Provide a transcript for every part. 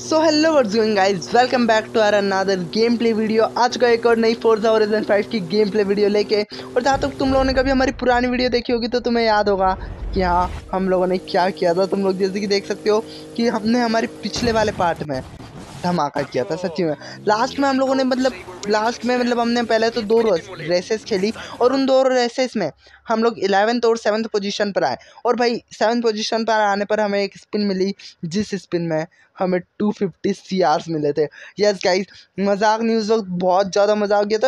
So hello what's going guys, welcome back to our another game play video. आज का एक और नई फोर्जा हॉराइजन 5 की गेम प्ले वीडियो लेके। और जहाँ तक तुम लोगों ने कभी हमारी पुरानी वीडियो देखी होगी तो तुम्हें याद होगा कि हाँ, हम लोगों ने क्या किया था। तुम लोग जैसे कि देख सकते हो कि हमने हमारे पिछले वाले पार्ट में धमाका किया था सच्ची में। लास्ट में हम लोगों ने मतलब हमने पहले तो दो रेसेस खेली और उन दो रेसेस में हम लोग 11th और 7th पोजीशन पर आए। और भाई 7th पोजीशन पर आने पर हमें एक स्पिन मिली, जिस स्पिन में हमें 250 CRs मिले थे। यस गाइस, मजाक नहीं, उस वक्त बहुत ज़्यादा मजाक किया था।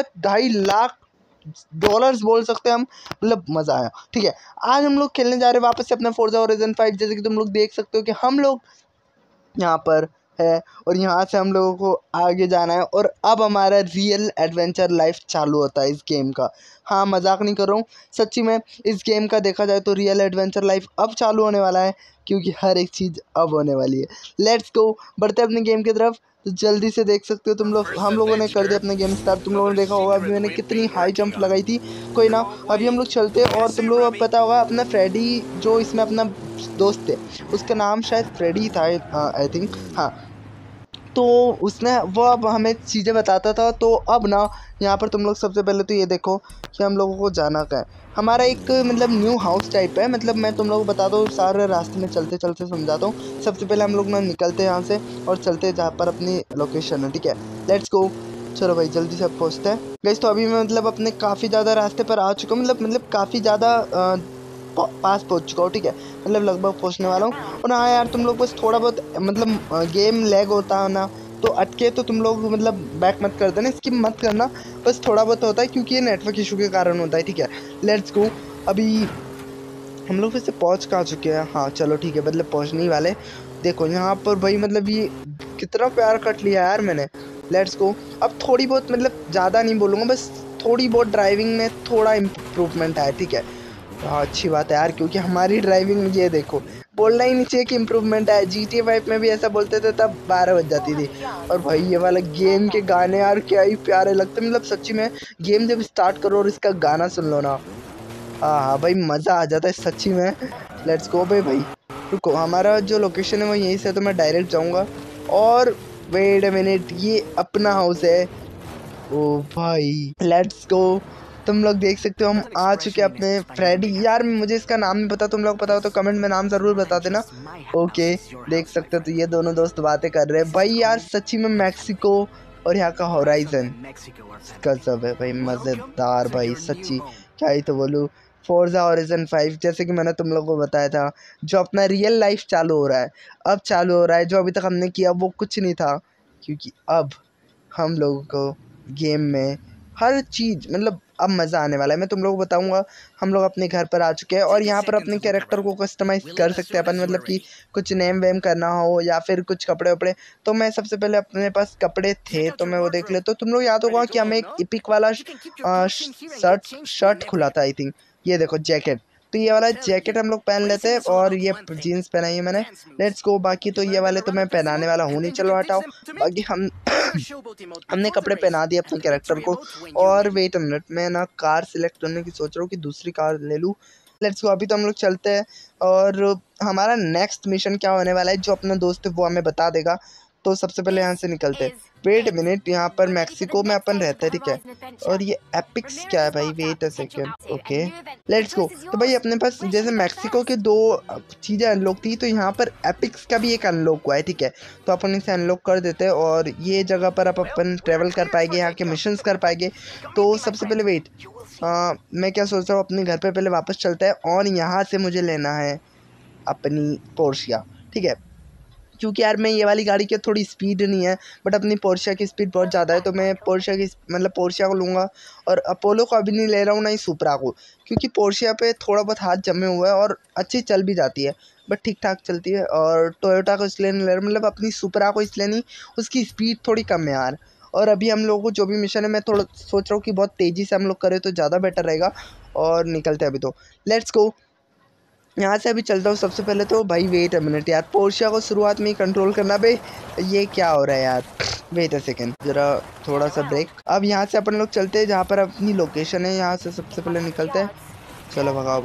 $2.5 बोल सकते हैं हम, मतलब मज़ा आया। ठीक है, आज हम लोग खेलने जा रहे हैं वापस से अपना फोर्जा हॉराइजन 5। जैसे कि तुम लोग देख सकते हो कि हम लोग यहाँ पर है और यहाँ से हम लोगों को आगे जाना है। और अब हमारा रियल एडवेंचर लाइफ चालू होता है इस गेम का। हाँ, मजाक नहीं कर रहा हूँ, सच्ची में इस गेम का देखा जाए तो रियल एडवेंचर लाइफ अब चालू होने वाला है, क्योंकि हर एक चीज़ अब होने वाली है। लेट्स गो, बढ़ते अपने गेम की तरफ। तो जल्दी से देख सकते हो तुम लोग, हम लोगों ने कर दिया अपना गेम स्टार्ट। तुम लोगों ने देखा होगा अभी मैंने कितनी हाई जंप लगाई थी। कोई ना, अभी हम लोग चलते हैं। और तुम लोगों को पता होगा अपना फ्रेडी जो इसमें अपना दोस्त है, उसका नाम शायद फ्रेडी था, आई थिंक। हाँ, तो उसने वो अब हमें चीज़ें बताता था। तो अब ना यहाँ पर तुम लोग सबसे पहले तो ये देखो कि हम लोगों को जाना क्या है। हमारा एक मतलब न्यू हाउस टाइप है, मतलब मैं तुम लोगों को बताता हूँ, सारे रास्ते में चलते चलते समझाता हूँ। सबसे पहले हम लोग ना निकलते हैं यहाँ से और चलते हैं जहाँ पर अपनी लोकेशन है। ठीक है, लेट्स गो। चलो भाई जल्दी से पहुँचते हैं गाइस। तो अभी मैं मतलब अपने काफ़ी ज़्यादा रास्ते पर आ चुका हूँ, मतलब काफ़ी ज़्यादा पास पहुँच चुका हूँ। ठीक है, मतलब लगभग पहुँचने वाला हूँ। और हाँ यार, तुम लोग बस थोड़ा बहुत मतलब गेम लैग होता है ना, तो अटके तो तुम लोग मतलब बैक मत कर देना, स्किप मत करना, बस थोड़ा बहुत होता है क्योंकि ये नेटवर्क इशू के कारण होता है। ठीक है, लेट्स गो। अभी हम लोग वैसे पहुँच कहाँ चुके हैं? हाँ चलो ठीक है, मतलब पहुँचने ही वाले। देखो यहाँ पर भाई मतलब ये कितना प्यार कट लिया यार मैंने। Let's go. अब थोड़ी बहुत, मतलब ज़्यादा नहीं बोलूँगा, बस थोड़ी बहुत ड्राइविंग में थोड़ा इम्प्रूवमेंट आया। ठीक है, हाँ अच्छी बात है यार, क्योंकि हमारी ड्राइविंग ये देखो, बोलना ही नहीं चाहिए कि इम्प्रूवमेंट है। GTA 5 में भी ऐसा बोलते थे तब 12 बज जाती थी। और भाई ये वाला गेम के गाने यार क्या ही प्यारे लगते हैं, मतलब सच्ची में गेम जब स्टार्ट करो और इसका गाना सुन लो ना, हाँ हाँ भाई मज़ा आ जाता है सच्ची में। लेट्स गो भाई। रुको, हमारा जो लोकेशन है वो यहीं से, तो मैं डायरेक्ट जाऊँगा। और वेट अ मिनट, ये अपना हाउस है। ओ भाई लेट्स गो। तुम लोग देख सकते हो हम आ चुके हैं अपने फ्रेडी। यार मुझे इसका नाम नहीं पता, तुम लोग पता हो तो कमेंट में नाम ज़रूर बता देना। ओके, देख सकते हो तो ये दोनों दोस्त बातें कर रहे हैं भाई। यार सच्ची में मैक्सिको और यहाँ का होराइजन गजब है भाई, मज़ेदार भाई सच्ची, क्या ही तो बोलूँ। फोर्जा हॉराइजन 5 जैसे कि मैंने तुम लोगों को बताया था, जो अपना रियल लाइफ चालू हो रहा है, अब चालू हो रहा है। जो अभी तक हमने किया वो कुछ नहीं था, क्योंकि अब हम लोगों को गेम में हर चीज़ मतलब अब मज़ा आने वाला है। मैं तुम लोगों को बताऊंगा। हम लोग अपने घर पर आ चुके हैं और यहाँ पर अपने कैरेक्टर को कस्टमाइज़ कर सकते हैं अपन, मतलब कि कुछ नेम वेम करना हो या फिर कुछ कपड़े वपड़े। तो मैं सबसे पहले अपने पास कपड़े थे तो मैं वो देख लेता हूँ। तुम लोग याद होगा कि हमें एक इपिक वाला शर्ट खुला था, आई थिंक। ये देखो जैकेट, तो ये वाला जैकेट हम लोग पहन लेते हैं। और ये जीन्स पहनाई है मैंने। Let's go. बाकी तो ये वाले तो मैं पहनाने वाला हूँ नहीं, चलो हटाओ। बाकी हम हमने कपड़े पहना दिए अपने कैरेक्टर को। और वेट अ मिनट, मैं ना कार सिलेक्ट करने की सोच रहा हूँ कि दूसरी कार ले लूँ। लेट्स गो, अभी तो हम लोग चलते हैं। और हमारा नेक्स्ट मिशन क्या होने वाला है जो अपना दोस्त है वो हमें बता देगा। तो सबसे पहले यहाँ से निकलते हैं। वेट मिनट, यहाँ पर मैक्सिको में अपन रहते हैं, ठीक है। और ये एपिक्स क्या है भाई? Wait a second. Okay, let's go. तो भाई अपने पास जैसे मैक्सिको के दो चीज़ें अनलॉक थी, तो यहाँ पर एपिक्स का भी एक अनलॉक हुआ है, ठीक है। तो अपन इसे अनलॉक कर देते हैं और ये जगह पर अब अपन ट्रैवल कर पाएंगे, यहाँ के मिशंस कर पाएंगे। तो सबसे पहले वेट, मैं क्या सोच रहा हूँ, अपने घर पे पहले वापस चलता है और यहाँ से मुझे लेना है अपनी पोर्शिया, ठीक है। क्योंकि यार मैं ये वाली गाड़ी की थोड़ी स्पीड नहीं है, बट अपनी पोर्शिया की स्पीड बहुत ज़्यादा है, तो मैं पोर्शिया की मतलब पोर्शिया को लूँगा। और अपोलो को अभी नहीं ले रहा हूँ, ना ही सुपरा को, क्योंकि पोर्शिया पे थोड़ा बहुत हाथ जमे हुए हैं और अच्छी चल भी जाती है, बट ठीक ठाक चलती है। और टोयोटा को इसलिए नहीं ले रहा, मतलब अपनी सुपरा को इसलिए नहीं, उसकी स्पीड थोड़ी कम है यार। और अभी हम लोगों को जो भी मिशन है, मैं थोड़ा सोच रहा हूँ कि बहुत तेज़ी से हम लोग करें तो ज़्यादा बेटर रहेगा। और निकलते हैं अभी तो, लेट्स गो। यहाँ से अभी चलता हूँ। सबसे पहले तो भाई वेट अ मिनट यार, पोर्शिया को शुरुआत में ही कंट्रोल करना बे, ये क्या हो रहा है यार? वेट अ सेकेंड, ज़रा थोड़ा सा ब्रेक। अब यहाँ से अपन लोग चलते हैं जहाँ पर अपनी लोकेशन है, यहाँ से सबसे पहले निकलते हैं। चलो भगाओ भाई।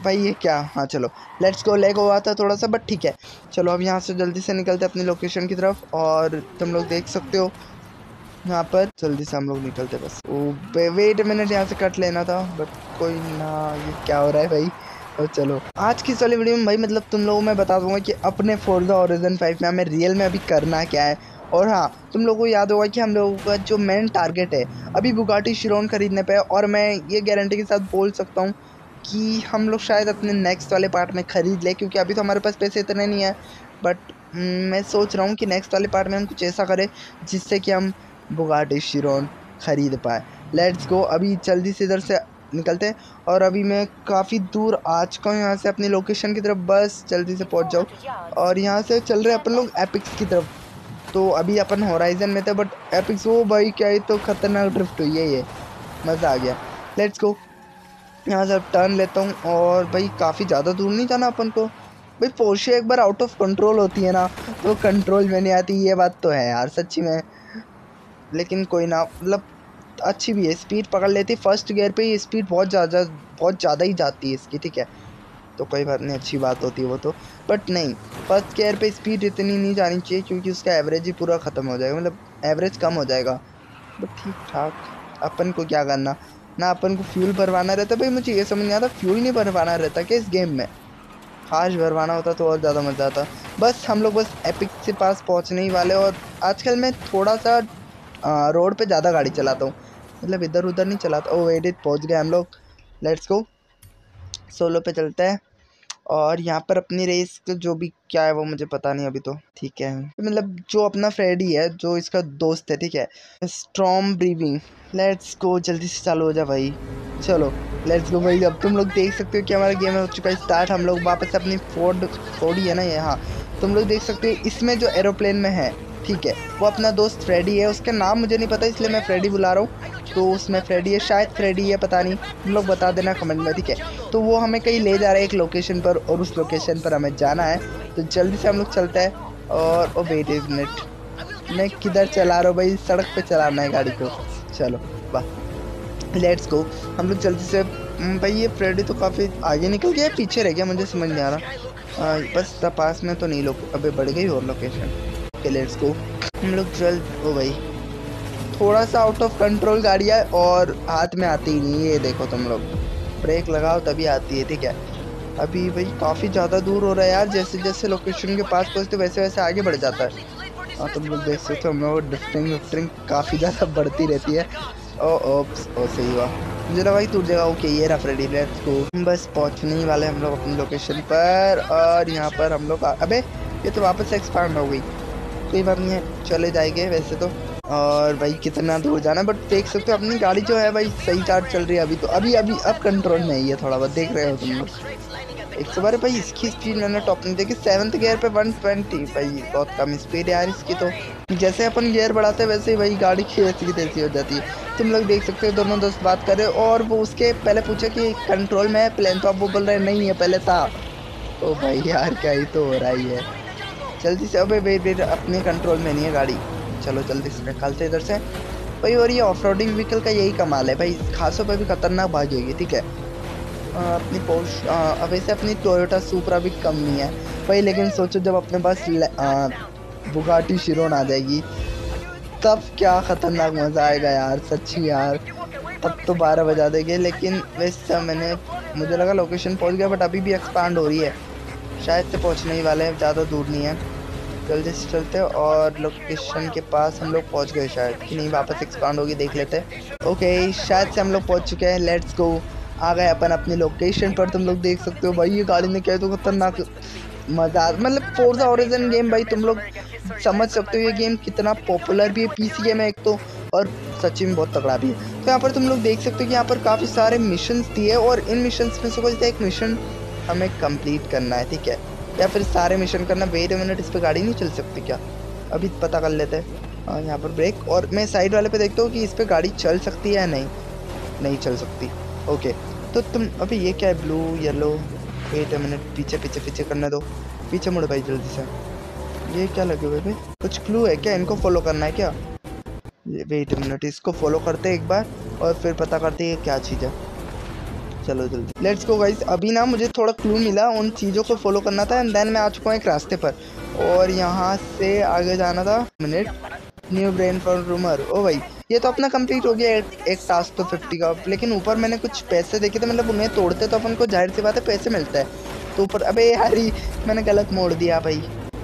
भाई ये क्या, हाँ चलो लेट्स गो। लैग हुआ था थोड़ा सा बट ठीक है। चलो अब यहाँ से जल्दी से निकलते हैं अपनी लोकेशन की तरफ, और तुम लोग देख सकते हो यहाँ पर जल्दी से हम लोग निकलते बस। ओ वेट मिनट, यहाँ से कट लेना था बट कोई ना। ये क्या हो रहा है भाई। और चलो आज की वाली वीडियो में भाई मतलब तुम लोगों मैं बता दूंगा कि अपने फोर्जा होराइजन 5 में हमें रियल में अभी करना क्या है। और हाँ, तुम लोगों को याद होगा कि हम लोगों का जो मेन टारगेट है अभी बुगाटी शिरोन खरीदने पे है, और मैं ये गारंटी के साथ बोल सकता हूँ कि हम लोग शायद अपने नेक्स्ट वाले पार्ट में ख़रीद ले, क्योंकि अभी तो हमारे पास पैसे इतने नहीं है। बट मैं सोच रहा हूँ कि नेक्स्ट वाले पार्ट में हम कुछ ऐसा करें जिससे कि हम बुगाटी शिरोन खरीद पाए। लेट्स गो, अभी जल्दी से इधर से निकलते हैं। और अभी मैं काफ़ी दूर आ चुका हूँ यहाँ से अपनी लोकेशन की तरफ, बस जल्दी से पहुँच जाओ। और यहाँ से चल रहे अपन लोग एपिक्स की तरफ। तो अभी अपन होराइजन में थे बट एपिक्स, वो भाई क्या ही तो खतरनाक ड्रिफ्ट हुई है, ये मज़ा आ गया। लेट्स गो, यहाँ से टर्न लेता हूँ। और भाई काफ़ी ज़्यादा दूर नहीं जाना अपन को। भाई पोर्शे एक बार आउट ऑफ कंट्रोल होती है ना तो कंट्रोल में नहीं आती, ये बात तो है यार सच्ची में। लेकिन कोई ना, मतलब अच्छी भी है, स्पीड पकड़ लेती। फर्स्ट गियर पे ही स्पीड बहुत ज़्यादा ही जाती है इसकी, ठीक है। तो कोई बात नहीं, अच्छी बात होती है वो तो। बट नहीं, फर्स्ट गियर पे स्पीड इतनी नहीं जानी चाहिए क्योंकि उसका एवरेज ही पूरा ख़त्म हो जाएगा, मतलब एवरेज कम हो जाएगा। बट ठीक ठाक, अपन को क्या करना ना, अपन को फ्यूल भरवाना रहता। भाई मुझे ये समझ नहीं आता, फ्यूल नहीं भरवाना रहता क्या इस गेम में? काश भरवाना होता तो और ज़्यादा मज़ा आता। बस हम लोग बस एपिक के पास पहुंचने ही वाले। और आजकल मैं थोड़ा सा रोड पे ज़्यादा गाड़ी चलाता हूँ, मतलब इधर उधर नहीं चलाता। ओ वेट इट, पहुँच गए हम लोग। लेट्स गो, सोलो पे चलते हैं। और यहाँ पर अपनी रेस जो भी क्या है वो मुझे पता नहीं अभी, तो ठीक है। मतलब जो अपना फ्रेडी है, जो इसका दोस्त है, ठीक है, स्ट्रॉम ब्रीविंग। लेट्स गो, जल्दी से चालू हो जा भाई। चलो लेट्स गो भाई। अब तुम लोग देख सकते हो कि हमारा गेम हो चुका है स्टार्ट। हम लोग वापस अपनी फोर्ड ही है ना ये, हाँ। तुम लोग देख सकते हो इसमें जो एरोप्लेन में है, ठीक है, वो अपना दोस्त फ्रेडी है। उसका नाम मुझे नहीं पता इसलिए मैं फ्रेडी बुला रहा हूँ। तो उसमें फ्रेडी है, शायद फ्रेडी है, पता नहीं, तुम लोग बता देना कमेंट में, ठीक है। तो वो हमें कहीं ले जा रहा है एक लोकेशन पर, और उस लोकेशन पर हमें जाना है। तो जल्दी से हम लोग चलते हैं। और ओ वेट एक मिनट, मैं किधर चला रहा हूँ भाई? सड़क पे चलाना है गाड़ी को। चलो वाह, लेट्स गो। हम लोग जल्दी से भाई ये फ्रेडी तो काफ़ी आगे निकल गया, पीछे रह गया, मुझे समझ नहीं आ रहा। बस पास में तो नहीं, लोग अबे बढ़ गई और लोकेशन। ओके लेट्स गो, हम लोग जल्द। ओ भाई थोड़ा सा आउट ऑफ कंट्रोल गाड़ी है और हाथ में आती ही नहीं, ये देखो तुम लोग, ब्रेक लगाओ तभी आती है, ठीक है। अभी भाई काफ़ी ज़्यादा दूर हो रहा है यार, जैसे जैसे लोकेशन के पास पहुँचते वैसे वैसे आगे बढ़ जाता है। हाँ तुम लोग देख सकते हो, हम लोग ड्रिफ्टिंग काफ़ी ज़्यादा बढ़ती रहती है। ओ सही हुआ, मुझे लगा भाई टूट जाएगा। ओके ये रहा फ्रेडी, लेट्स गो। बस पहुँचने ही वाले हम लोग अपनी लोकेशन पर। और यहाँ पर हम लोग अबे ये तो वापस से एक्सपांड हो गई, कोई बात नहीं है, चले जाएंगे वैसे तो। और भाई कितना दूर जाना है, बट देख सकते हो अपनी गाड़ी जो है भाई सही चार्ज चल रही है अभी तो। अभी अब कंट्रोल में ही है थोड़ा बहुत, देख रहे हो तुम लोग। 112 भाई, इसकी स्पीड मैंने टॉप नहीं देखी। 7th गियर पे 120 भाई, बहुत कम स्पीड है यार इसकी तो। जैसे अपन गियर बढ़ाते हैं वैसे ही भाई गाड़ी की ऐसी की तैसी हो जाती है। तुम लोग देख सकते हो दोनों दोस्त बात कर रहे हो, और वो उसके पहले पूछे कि कंट्रोल में है प्लेन, तो अब वो बोल रहे नहीं है, पहले था। ओ भाई यार क्या ही तो हो रहा ही है। जल्दी से, अबे वेट अपने कंट्रोल में नहीं है गाड़ी। चलो जल्दी से निकालते इधर से भाई। और ये ऑफ रोडिंग व्हीकल का यही कमाल है भाई, खासों पे भी खतरनाक भागेगी, ठीक है। अपनी पोर्श वैसे अपनी टोयोटा सुपरा भी कम नहीं है भाई, लेकिन सोचो जब अपने पास बुगाटी शिरोन आ जाएगी तब क्या खतरनाक मज़ा आएगा यार, सच्ची यार। तब तो 12 बजा देंगे। लेकिन वैसे मुझे लगा लोकेशन पहुंच गया, बट अभी भी एक्सपांड हो रही है, शायद से पहुंचने ही वाले हैं, ज़्यादा दूर नहीं है। जल्दी से चलते हैं और लोकेशन के पास हम लोग पहुंच गए शायद, कि नहीं वापस एक्सपांड होगी, देख लेते हैं। ओके शायद से हम लोग पहुंच चुके हैं। लेट्स गो, आ गए अपन अपनी लोकेशन पर। तुम लोग देख सकते हो भाई ये गाड़ी ने क्या तो खतरनाक मज़ा, मतलब फोर्जा होराइजन गेम भाई तुम लोग समझ सकते हो ये गेम कितना पॉपुलर भी है, पीसी गेम है एक तो, और सच्ची में बहुत तगड़ा भी है। तो यहाँ पर तुम लोग देख सकते हो कि यहाँ पर काफ़ी सारे मिशंस दिए, और इन मिशंस में से कोई एक मिशन हमें कंप्लीट करना है, ठीक है, या फिर सारे मिशन करना। वेट अ मिनट, इस पर गाड़ी नहीं चल सकती क्या? अभी पता कर लेते हैं। यहाँ पर ब्रेक, और मैं साइड वाले पे देखता हूँ कि इस पर गाड़ी चल सकती है या नहीं चल सकती। ओके तो तुम अभी ये क्या है, blue yellow, wait a minute, पीछे करने दो, पीछे मुड़ भाई जल्दी से। ये क्या लगे हुए भाई, कुछ क्लू है क्या? इनको फॉलो करना है क्या? वेट अ मिनट, इसको फॉलो करते हैं एक बार और फिर पता करते हैं क्या चीज़ है। चलो जल्दी लेट्स गो गाइस। अभी ना मुझे थोड़ा क्लू मिला, उन चीज़ों को फॉलो करना था एंड देन मैं आ चुका हूँ एक रास्ते पर और यहाँ से आगे जाना था। Minute, new brain for rumour. ओ भाई ये तो अपना कंप्लीट हो गया एक टास्क तो 50 का, लेकिन ऊपर मैंने कुछ पैसे देखे थे, मतलब उन्हें तोड़ते तो अपन को जाहिर सी बात है पैसे मिलता है। तो ऊपर अबे यार मैंने गलत मोड़ दिया भाई।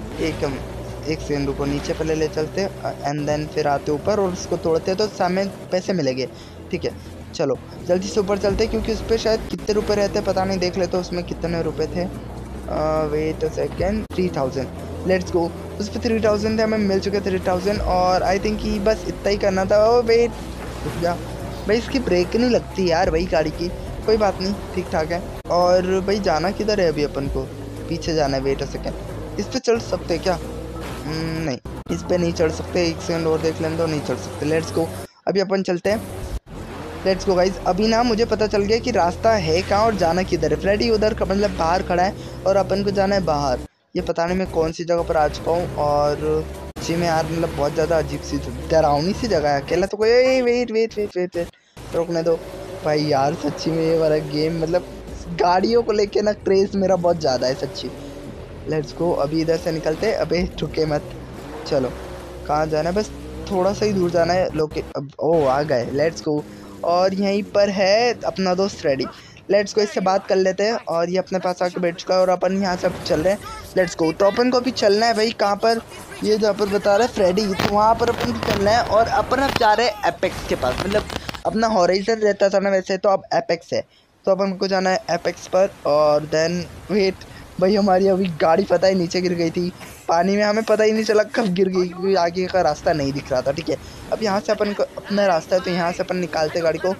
एक सेकंड रुको, नीचे पहले ले चलते एंड देन फिर आते ऊपर और उसको तोड़ते तो सामने पैसे मिलेंगे। ठीक है चलो जल्दी से ऊपर चलते क्योंकि उस पर शायद कितने रुपए रहते पता नहीं, देख लेते उसमें कितने रुपए थे। Wait a second, 3000। Let's go. उस पर 3000 थे, हमें मिल चुके 3000 और आई थिंक कि बस इतना ही करना था। ओ वेट रुक जा भाई, इसकी ब्रेक नहीं लगती यार भाई गाड़ी की। कोई बात नहीं ठीक ठाक है। और भाई जाना किधर है अभी अपन को? पीछे जाना है। वेट अ सेकेंड, इस पर चढ़ सकते क्या? नहीं इस पे नहीं चढ़ सकते, एक सेकंड और देख लें तो नहीं चढ़ सकते। लेट्स गो अभी अपन चलते हैं। Let's go guys. अभी ना मुझे पता चल गया कि रास्ता है कहाँ और जाना किधर है। फ्रेडी उधर मतलब बाहर खड़ा है और अपन को जाना है बाहर। ये पता नहीं मैं कौन सी जगह पर आ चुका हूँ और जी में यार मतलब बहुत ज़्यादा अजीब सी डरावनी सी जगह है। अकेला तो कोई wait wait wait wait wait रोकने दो भाई यार। सच्ची में ये वाला गेम मतलब गाड़ियों को लेके ना क्रेज़ मेरा बहुत ज़्यादा है सच्ची। लेट्स गो अभी इधर से निकलते। अबे ठुके मत। चलो कहाँ जाना है? बस थोड़ा सा ही दूर जाना है। लोके ओ आ गए। Let's go. और यहीं पर है अपना दोस्त फ्रेडी। लेट्स गो इससे बात कर लेते हैं और ये अपने पास आके बैठ चुका है और अपन यहाँ से चल रहे हैं। Let's go. तो अपन को अभी चलना है भाई कहाँ पर? ये जहाँ पर बता रहा है फ्रेडी, तो वहाँ पर अपन को चलना है और अपन अब जा रहे हैं एपेक्स के पास। मतलब अपना हॉराइजन रहता था ना वैसे, तो अब एपेक्स है। तो अपन को जाना है एपेक्स पर और देन वेट भाई हमारी अभी गाड़ी पता ही नीचे गिर गई थी पानी में, हमें पता ही नहीं चला कब गिर गई क्योंकि आगे का रास्ता नहीं दिख रहा था। ठीक है अब यहाँ से अपन को अपना रास्ता है तो यहाँ से अपन निकालते गाड़ी को।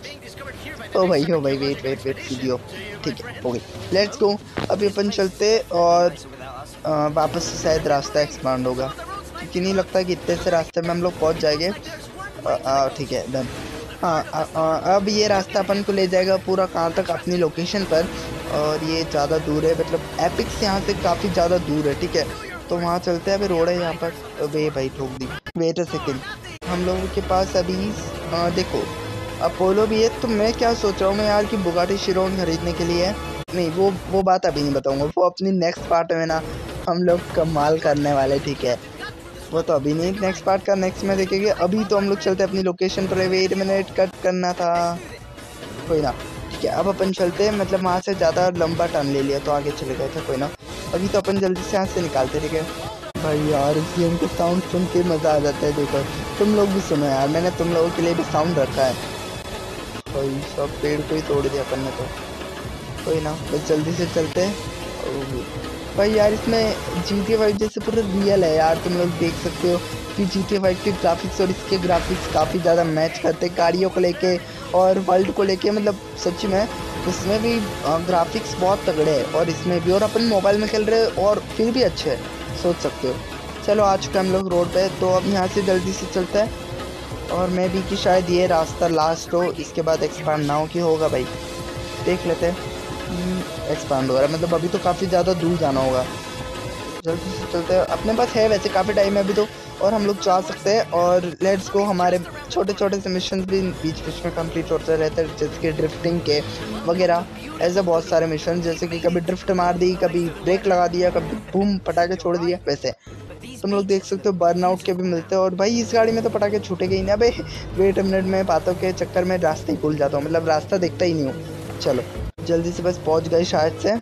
ओ भाई वेट वेट वेट सीधी हो। ठीक है हो गई। लेट्स गो अभी अपन चलते और वापस से शायद रास्ता एक्सपांड होगा क्योंकि नहीं लगता कि इतने से रास्ते में हम लोग पहुँच जाएंगे। ठीक है डन। हाँ अब ये रास्ता अपन को ले जाएगा पूरा कहाँ तक? अपनी लोकेशन पर। और ये ज़्यादा दूर है, मतलब एपिक्स यहाँ से काफ़ी ज़्यादा दूर है। ठीक है तो वहाँ चलते हैं। अभी रोड है यहाँ पर। वे भाई ठोक दी। वेट अ सेकेंड, हम लोगों के पास अभी देखो अपोलो भी है। तो मैं क्या सोच रहा हूँ मैं यार कि बुगाटी शिरोन खरीदने के लिए है। नहीं वो बात अभी नहीं बताऊँगा, वो अपनी नेक्स्ट पार्ट में ना हम लोग कमाल करने वाले। ठीक है वो तो अभी नहीं, नेक्स्ट पार्ट का नेक्स्ट में देखेंगे। अभी तो हम लोग चलते हैं अपनी लोकेशन पर। वेट मिनट कट करना था कोई ना। ठीक है अब अपन चलते हैं, मतलब वहाँ से ज़्यादा लंबा टर्न ले लिया तो आगे चले गए थे कोई ना। अभी तो अपन जल्दी से यहाँ से निकालते। ठीक है भाई यार इस गेम को साउंड सुन के मज़ा आ जाता है। देखो तुम लोग भी सुनो यार, मैंने तुम लोगों के लिए भी साउंड रखा है। भाई सब पेड़ को ही तोड़ दिया अपन ने तो कोई ना, बस जल्दी से चलते हैं। भाई यार इसमें GTA 5 जैसे पूरा रियल है यार, तुम लोग देख सकते हो कि GTA 5 के ग्राफिक्स और इसके ग्राफिक्स काफ़ी ज़्यादा मैच करते हैं गाड़ियों को लेके और वर्ल्ड को लेके। मतलब सच में उसमें भी ग्राफिक्स बहुत तगड़े हैं और इसमें भी, और अपन मोबाइल में खेल रहे हैं और फिर भी अच्छे है, सोच सकते हो। चलो आ चुके हम लोग रोड पे, तो अब यहाँ से जल्दी से चलते हैं और मैं भी कि शायद ये रास्ता लास्ट हो, इसके बाद एक्सपांड ना हो कि होगा भाई, देख लेते हैं। एक्सपांड हो रहा है, मतलब अभी तो काफ़ी ज़्यादा दूर जाना होगा। जल्दी से चलते हैं, अपने पास है वैसे काफ़ी टाइम है अभी तो और हम लोग जा सकते हैं। और लेट्स गो, हमारे छोटे छोटे से मिशन भी बीच बीच में कंप्लीट होते रहते हैं, जैसे कि ड्रिफ्टिंग के वगैरह। ऐसे बहुत सारे मिशन, जैसे कि कभी ड्रिफ्ट मार दी, कभी ब्रेक लगा दिया, कभी बूम पटाखे छोड़ दिया। वैसे तुम लोग देख सकते हो बर्नआउट के भी मिलते हैं। और भाई इस गाड़ी में तो पटाखे छूटेगे ही ना। अबे वेट मिनट में बातों के चक्कर में रास्ते ही भूल जाता हूँ, मतलब रास्ता देखता ही नहीं हूँ। चलो जल्दी से बस पहुँच गए शायद से।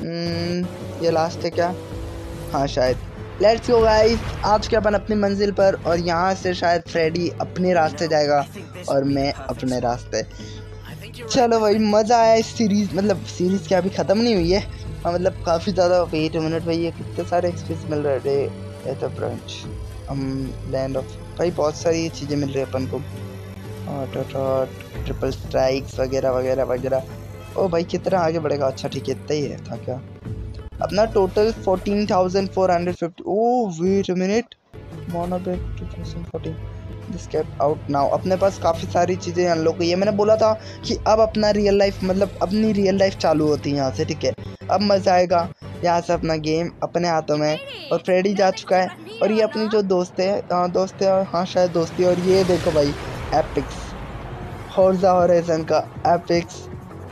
ये लास्ट है क्या? हाँ शायद। लेट्स गो गाइस, आज के अपन अपनी मंजिल पर और यहाँ से शायद फ्रेडी अपने रास्ते जाएगा और मैं अपने रास्ते। चलो भाई मज़ा आया इस सीरीज़, मतलब सीरीज़ क्या अभी ख़त्म नहीं हुई है। हाँ मतलब काफ़ी ज़्यादा। वेट मिनट भाई, ये कितने सारे एक्सपीरियंस मिल रहे थे एट ब्रांच लैंड ऑफ। भाई बहुत सारी चीज़ें मिल रही है अपन को, ट्रिपल स्ट्राइक्स वगैरह वगैरह वगैरह। ओ भाई कितना आगे बढ़ेगा? अच्छा ठीक है इतना ही है था क्या अपना total 14,450। Oh wait a minute, 2014 this cap out now. अपने पास काफ़ी सारी चीज़ें अनलॉक हुई है। मैंने बोला था कि अब अपना रियल लाइफ, मतलब अपनी रियल लाइफ चालू होती है यहाँ से। ठीक है अब मज़ा आएगा यहाँ से, अपना गेम अपने हाथों में। और फ्रेडी जा चुका है और ये अपनी जो दोस्त है, हाँ शायद दोस्ती। और ये देखो भाई एपिक्स, फोर्जा हॉराइजन का एपिक्स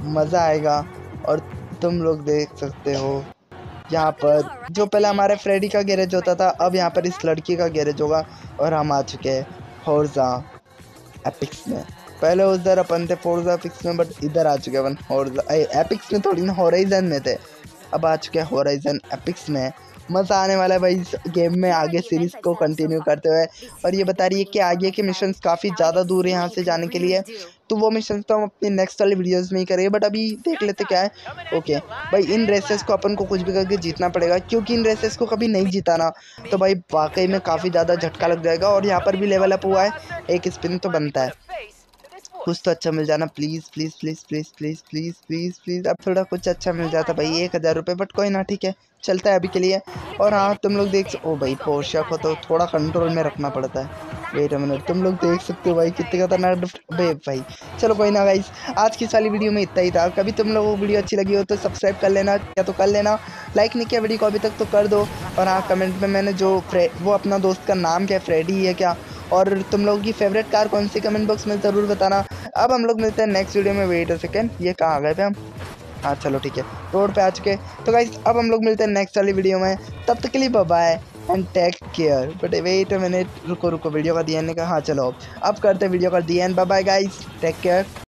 मज़ा आएगा। और तुम लोग देख सकते हो यहाँ पर जो पहले हमारे फ्रेडी का गैरेज होता था, अब यहाँ पर इस लड़की का गैरेज होगा। और हम आ चुके हैं फोर्जा एपिक्स में। पहले उधर अपन थे फोर्जा एपिक्स में, बट इधर आ चुके अपन फोर्जा एपिक्स में, थोड़ी ना होराइजन में थे। अब आ चुके हैं होराइजन एपिक्स में। मज़ा आने वाला है भाई इस गेम में आगे सीरीज़ को कंटिन्यू करते हुए। और ये बता रही है कि आगे के मिशंस काफ़ी ज़्यादा दूर है यहाँ से जाने के लिए, तो वो मिशन तो हम अपनी नेक्स्ट वाली वीडियोस में ही करेंगे। बट अभी देख लेते क्या है। ओके भाई, इन रेसेस को अपन को कुछ भी करके जीतना पड़ेगा, क्योंकि इन रेसेस को कभी नहीं जीता ना तो भाई वाकई में काफ़ी ज़्यादा झटका लग जाएगा। और यहाँ पर भी लेवल अप हुआ है, एक स्पिन तो बनता है, कुछ तो अच्छा मिल जाना please please please please please please please please. अब थोड़ा कुछ अच्छा मिल जाता भाई, 1000 रुपये, बट कोई ना, ठीक है चलता है अभी के लिए। और हाँ तुम लोग देख ओ भाई, पोर्शिया को तो थोड़ा कंट्रोल में रखना पड़ता है। वेट अ मिनट, तुम लोग देख सकते हो भाई कितने खतरनाक बे भाई। चलो कोई ना गाइस, आज की सारी वीडियो में इतना ही था। कभी तुम लोगों को वीडियो अच्छी लगी हो तो सब्सक्राइब कर लेना, या तो कर लेना। लाइक नहीं किया वीडियो को अभी तक तो कर दो। और हाँ कमेंट में मैंने जो वो अपना दोस्त का नाम क्या है, फ्रेडी है क्या, और तुम लोगों की फेवरेट कार कौन सी, कमेंट बॉक्स में ज़रूर बताना। अब हम लोग मिलते हैं नेक्स्ट वीडियो में। वेट अ सेकेंड, ये कहाँ आ गए थे हम? हाँ चलो ठीक है, रोड पे आ चुके। तो गाइस अब हम लोग मिलते हैं नेक्स्ट वाली वीडियो में, तब तक के लिए bye bye and take care. But wait a minute, रुको रुको, वीडियो का दी एंड का, हाँ चलो अब करते हैं वीडियो का the end. Bye bye guys, take care.